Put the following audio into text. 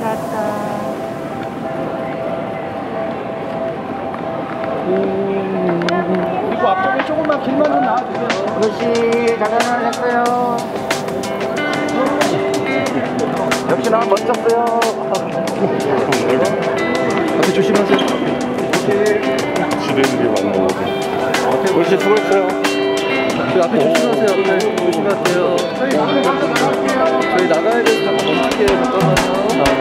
그리고 앞쪽에 조금만 길만 좀 나와주세요. 아저씨 장난을 했어요. 역시나 멋졌어요. 앞에 조심하세요. 지르는 게 많은 거거든. 어르신 수고했어요. 그 앞에 조심하세요. 앞에 조심하세요. 저희 나가야 돼서 잠깐 멈출게요. 잠깐만요.